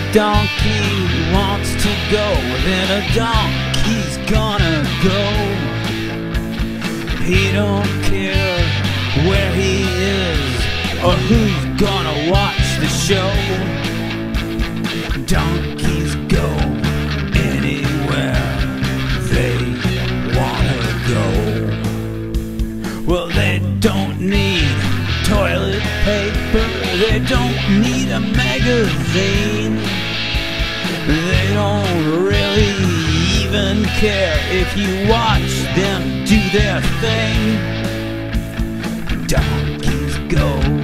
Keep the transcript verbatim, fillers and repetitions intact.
donkey wants to go, then a donkey's gonna go. He don't care where he is or who's gonna watch the show. Donkeys go anywhere they wanna go. Well, they don't need toilet paper, they don't need a magazine. They don't really even care if you watch them do their thing. Donkeys go